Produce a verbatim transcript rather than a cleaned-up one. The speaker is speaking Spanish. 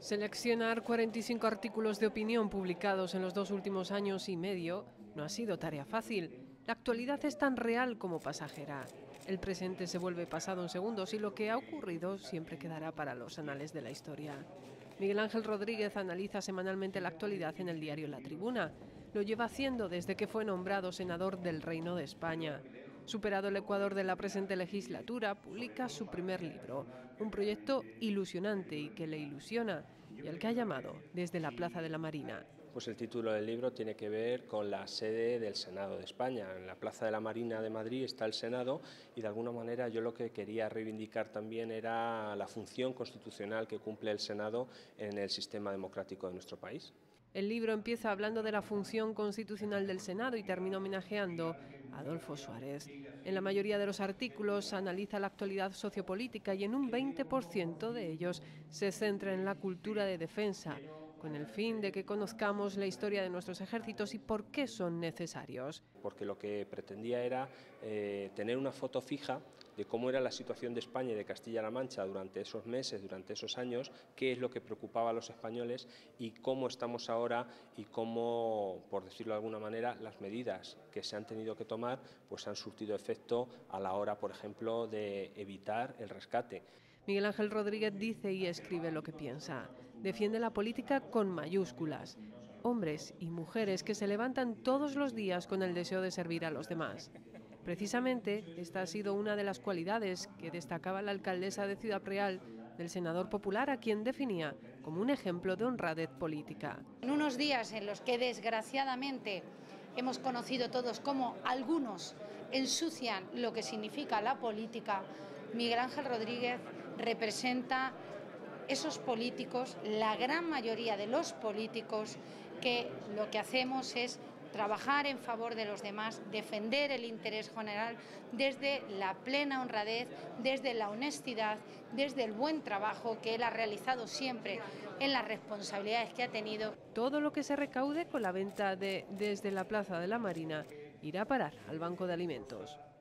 Seleccionar cuarenta y cinco artículos de opinión publicados en los dos últimos años y medio no ha sido tarea fácil. La actualidad es tan real como pasajera. El presente se vuelve pasado en segundos y lo que ha ocurrido siempre quedará para los anales de la historia. Miguel Ángel Rodríguez analiza semanalmente la actualidad en el diario La Tribuna. Lo lleva haciendo desde que fue nombrado senador del Reino de España. Superado el Ecuador de la presente legislatura, publica su primer libro, un proyecto ilusionante y que le ilusiona, y al que ha llamado Desde la Plaza de la Marina. Pues el título del libro tiene que ver con la sede del Senado de España. En la Plaza de la Marina de Madrid está el Senado y de alguna manera yo lo que quería reivindicar también era la función constitucional que cumple el Senado en el sistema democrático de nuestro país. El libro empieza hablando de la función constitucional del Senado y termina homenajeando a Adolfo Suárez. En la mayoría de los artículos analiza la actualidad sociopolítica y en un veinte por ciento de ellos se centra en la cultura de defensa, con el fin de que conozcamos la historia de nuestros ejércitos y por qué son necesarios. Porque lo que pretendía era eh, tener una foto fija de cómo era la situación de España y de Castilla-La Mancha durante esos meses, durante esos años, qué es lo que preocupaba a los españoles y cómo estamos ahora y cómo, por decirlo de alguna manera, las medidas que se han tenido que tomar pues han surtido efecto a la hora, por ejemplo, de evitar el rescate. Miguel Ángel Rodríguez dice y escribe lo que piensa. Defiende la política con mayúsculas. Hombres y mujeres que se levantan todos los días con el deseo de servir a los demás. Precisamente, esta ha sido una de las cualidades que destacaba la alcaldesa de Ciudad Real del senador popular, a quien definía como un ejemplo de honradez política. En unos días en los que desgraciadamente hemos conocido todos cómo algunos ensucian lo que significa la política, Miguel Ángel Rodríguez representa esos políticos, la gran mayoría de los políticos, que lo que hacemos es trabajar en favor de los demás, defender el interés general desde la plena honradez, desde la honestidad, desde el buen trabajo que él ha realizado siempre en las responsabilidades que ha tenido. Todo lo que se recaude con la venta de Desde la Plaza de la Marina irá a parar al Banco de Alimentos.